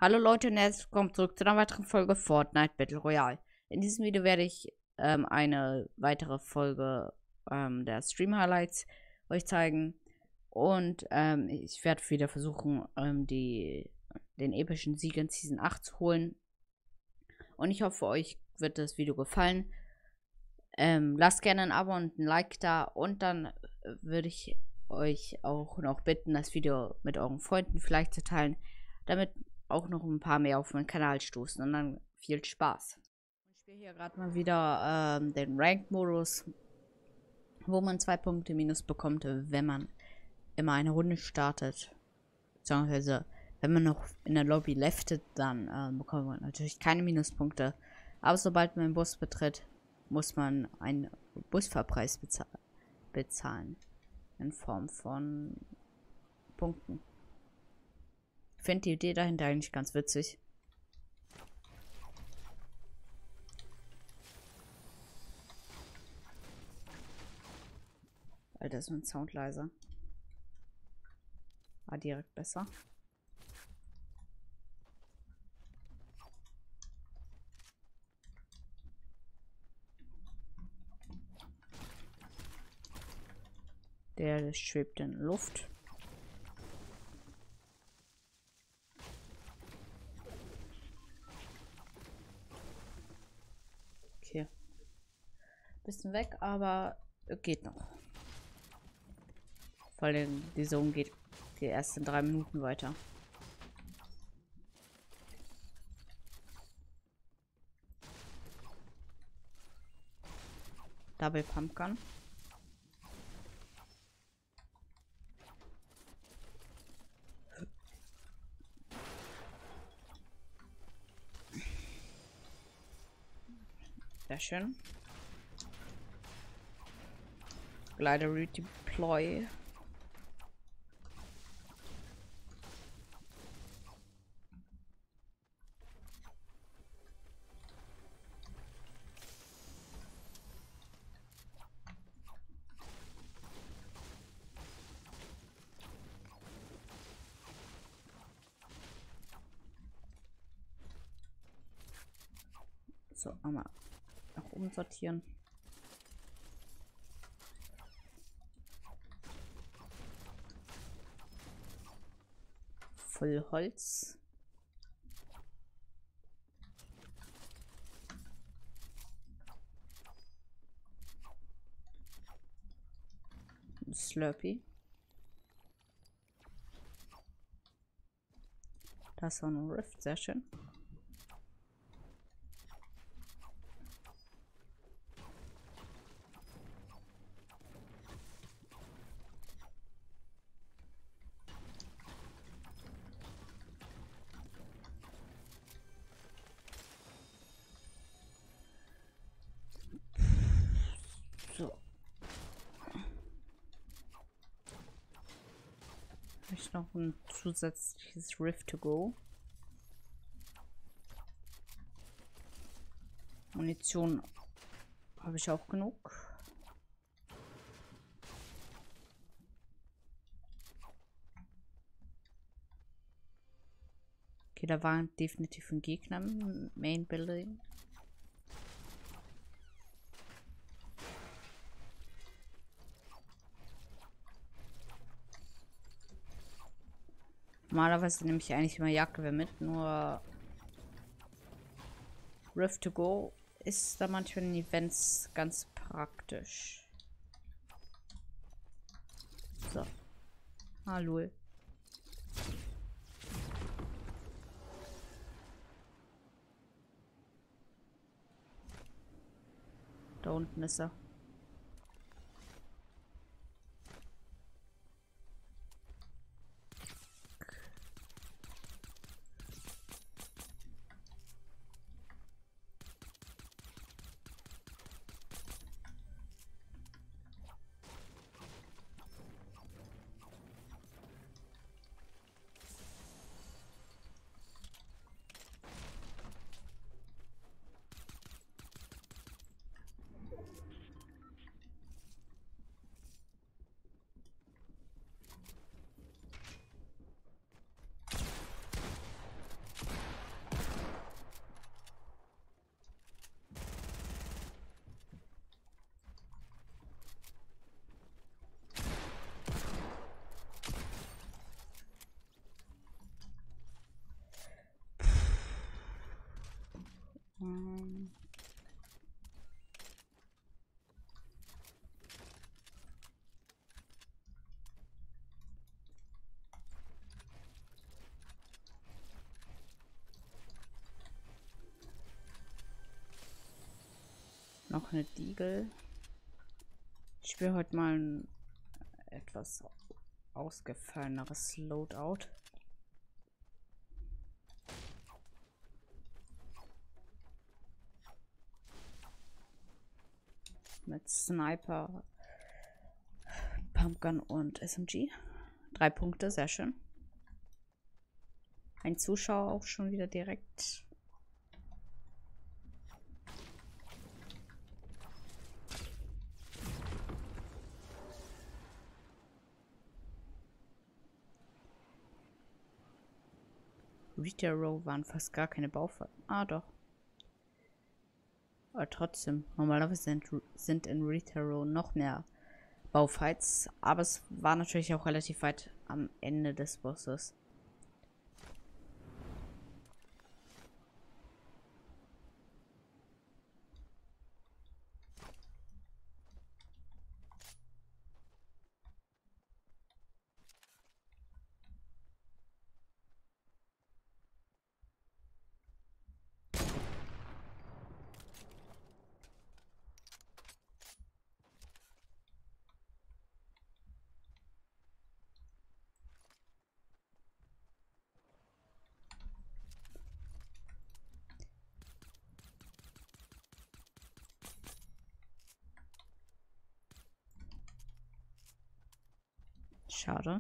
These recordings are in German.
Hallo Leute und herzlich willkommen zurück zu einer weiteren Folge Fortnite Battle Royale. In diesem Video werde ich eine weitere Folge der Stream Highlights euch zeigen. Und ich werde wieder versuchen, den epischen Sieg in Season 8 zu holen. Und ich hoffe, euch wird das Video gefallen. Lasst gerne ein Abo und ein Like da. Und dann würde ich euch auch noch bitten, das Video mit euren Freunden vielleicht zu teilen, damit auch noch ein paar mehr auf meinen Kanal stoßen. Und dann viel Spaß. Ich spiele hier gerade mal wieder den Ranked-Modus, wo man 2 Punkte minus bekommt, wenn man immer eine Runde startet. Beziehungsweise, wenn man noch in der Lobby leftet, dann bekommt man natürlich keine Minuspunkte. Aber sobald man den Bus betritt, muss man einen Busfahrpreis bezahlen. In Form von Punkten. Ich finde die Idee dahinter eigentlich ganz witzig. Alter, ist mein Sound leiser. War direkt besser. Der schwebt in der Luft. Okay. Bisschen weg, aber geht noch. Vor allem die Zone geht erst in 3 Minuten weiter. Double Pumpgun. Sehr schön. Glider Redeploy. So, einmal nach oben sortieren. Voll Holz. Slurpee. Da ist auch ein Rift, sehr schön. So. Habe ich noch ein zusätzliches Rift to go. Munition habe ich auch genug. Okay, da war definitiv ein Gegner im Main Building. Normalerweise nehme ich eigentlich immer Jagdgewehr mit, nur Rift to go ist da manchmal in Events ganz praktisch. So. Hallo. Da unten ist er. Ähm. Noch eine Diegel. Ich spiele heute mal ein etwas ausgefalleneres Loadout. Mit Sniper, Pumpgun und SMG. 3 Punkte, sehr schön. Ein Zuschauer auch schon wieder direkt. Retail Row waren fast gar keine Baufights. Ah, doch. Aber trotzdem, normalerweise sind in Retail Row noch mehr Baufights. Aber es war natürlich auch relativ weit am Ende des Bosses. Schade.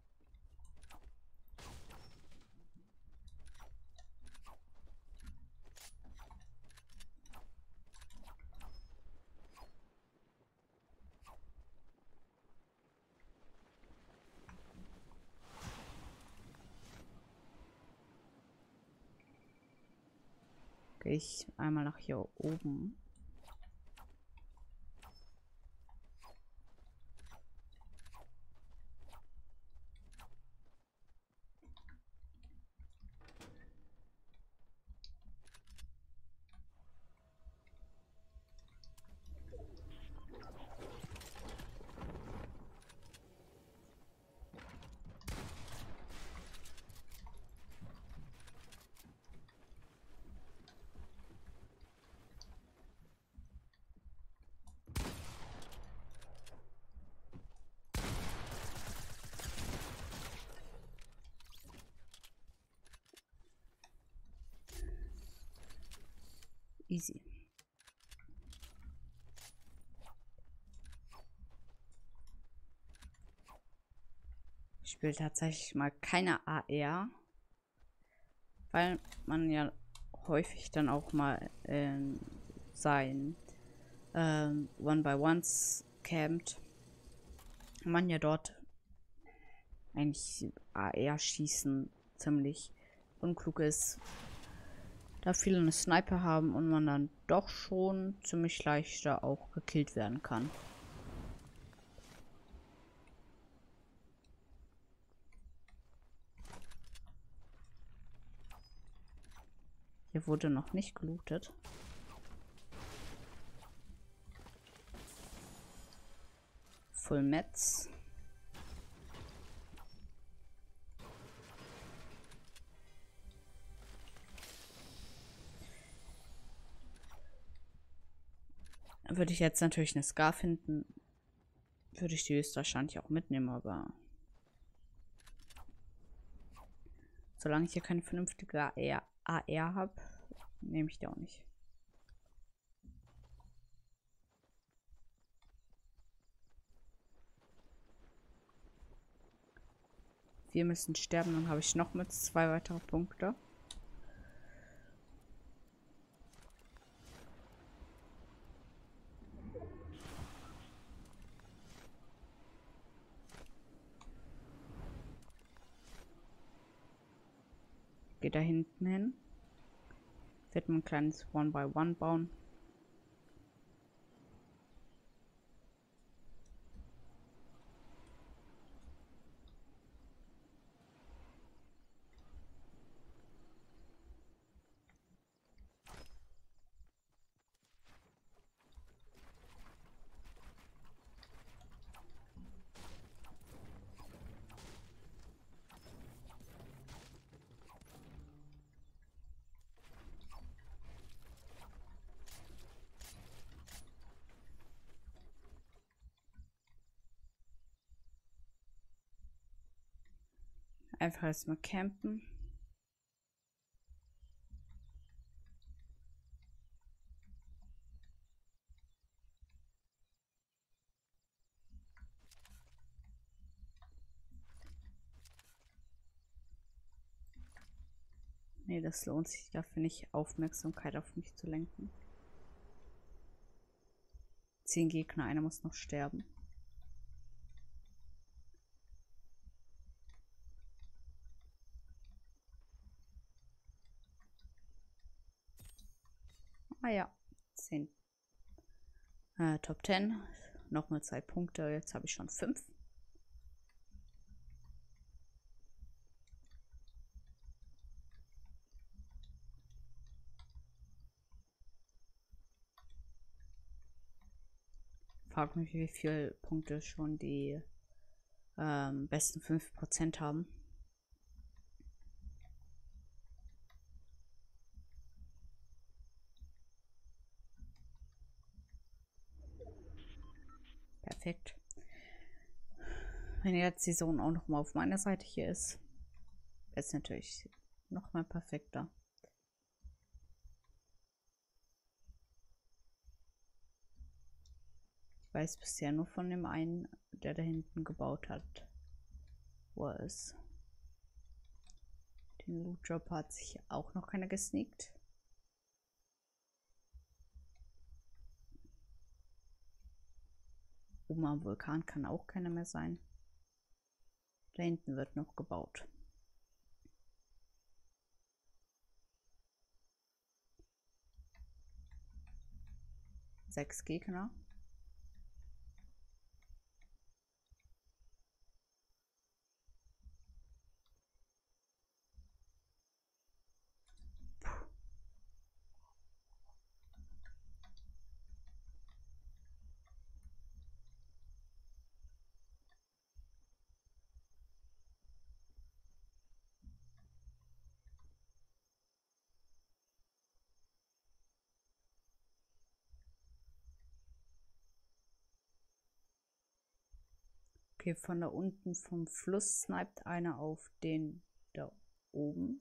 Gehe ich einmal nach hier oben. Easy. Ich spiele tatsächlich mal keine AR, weil man ja häufig dann auch mal sein One-by-Ones campt. Man ja dort eigentlich AR-Schießen ziemlich unklug ist, da viele eine Sniper haben und man dann doch schon ziemlich leichter auch gekillt werden kann. Hier wurde noch nicht gelootet. Full Metz. Würde ich jetzt natürlich eine Scar finden, würde ich die höchstwahrscheinlich auch mitnehmen, aber solange ich hier keine vernünftige AR habe, nehme ich die auch nicht. Wir müssen sterben, dann habe ich noch mit 2 weitere Punkte. Geht da hinten hin. Wird man ein kleines One-by-One bauen. Einfach erstmal campen. Nee, das lohnt sich dafür nicht, Aufmerksamkeit auf mich zu lenken. 10 Gegner, einer muss noch sterben. Ah ja, 10. Top 10. Nochmal 2 Punkte, jetzt habe ich schon 5. Frag mich, wie viele Punkte schon die besten 5% haben. Perfekt. Wenn jetzt die Zone auch noch mal auf meiner Seite hier ist, wäre es natürlich noch mal perfekter. Ich weiß bisher nur von dem einen, der da hinten gebaut hat, wo er ist. Den Loot Drop hat sich auch noch keiner gesneakt. Oben am Vulkan kann auch keiner mehr sein. Da hinten wird noch gebaut. Sechs Gegner. Okay, von da unten vom Fluss sniped einer auf den da oben.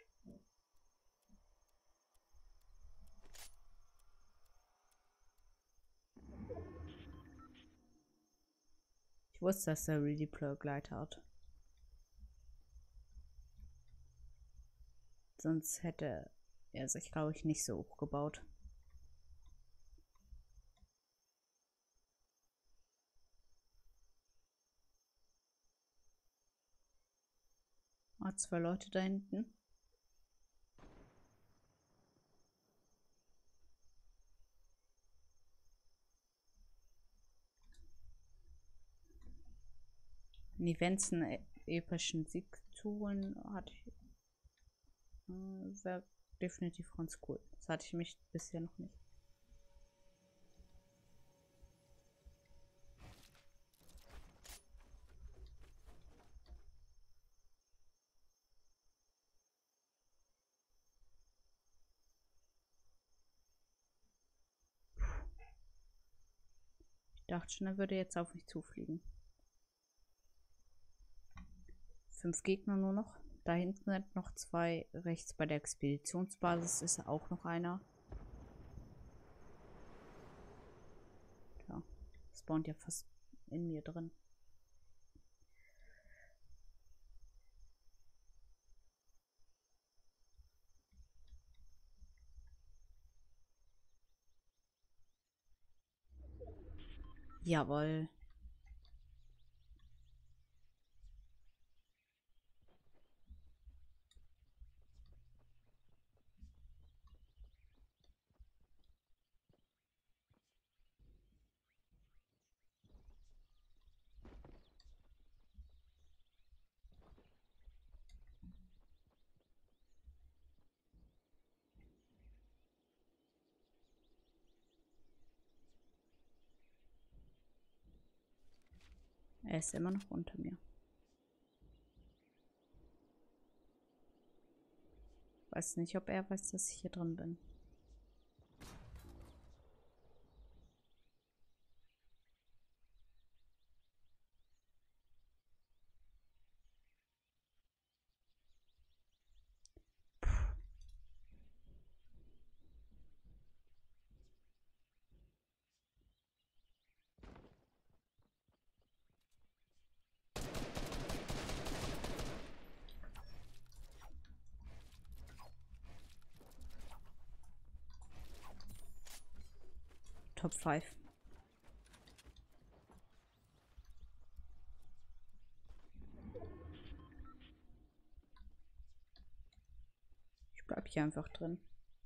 Ich wusste, dass der Redeploy Gleiter hat. Sonst hätte er sich, glaube ich, nicht so hochgebaut. Ah, 2 Leute da hinten. In Events einen epischen Sieg zu holen, wäre definitiv ganz cool. Das hatte ich mich bisher noch nicht. Ich dachte schon, er würde jetzt auf mich zufliegen. 5 Gegner nur noch. Da hinten sind noch 2. Rechts bei der Expeditionsbasis ist auch noch einer. Ja, spawnt ja fast in mir drin. Jawohl. Er ist immer noch unter mir. Weiß nicht, ob er weiß, dass ich hier drin bin. Top 5. Ich bleib hier einfach drin.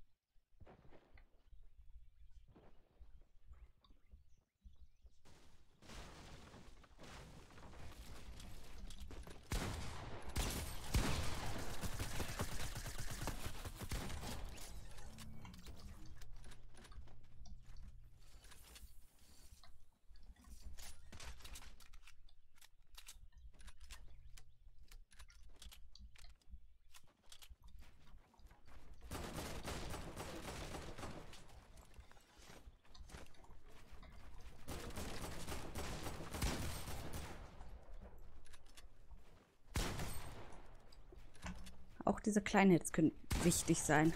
Auch diese kleinen Hits können wichtig sein.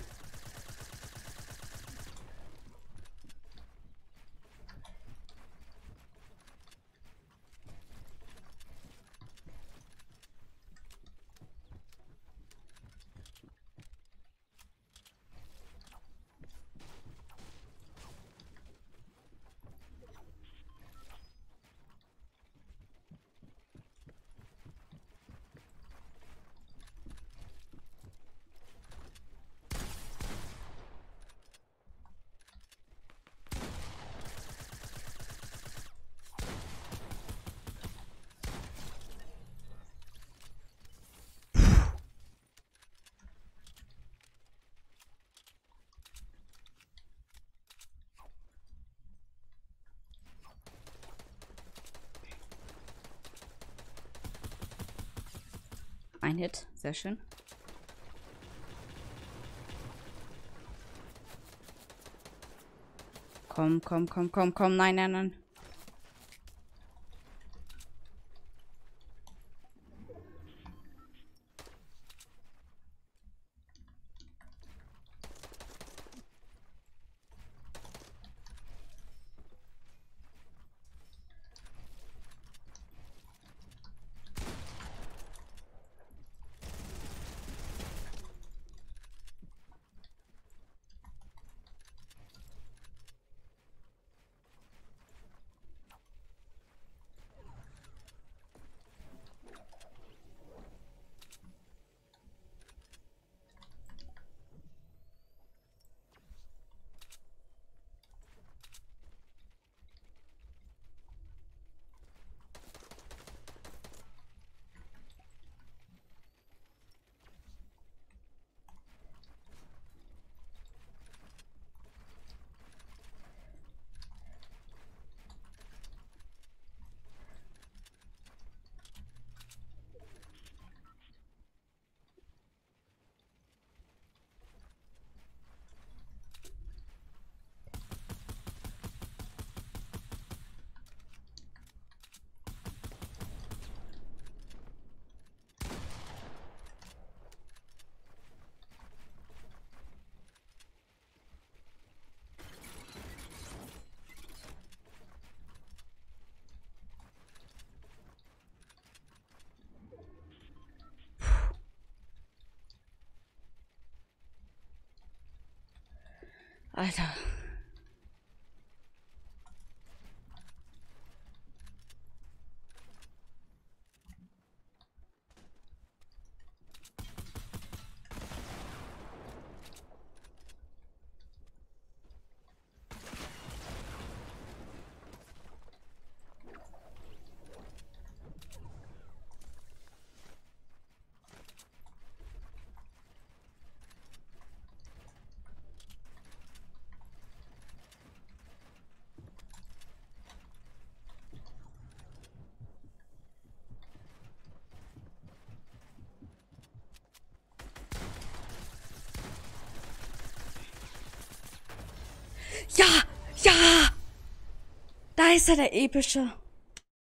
Ein Hit, sehr schön. Komm, komm, komm, komm, komm. Nein, nein, nein. Alter. Ja! Ja! Da ist er, der epische.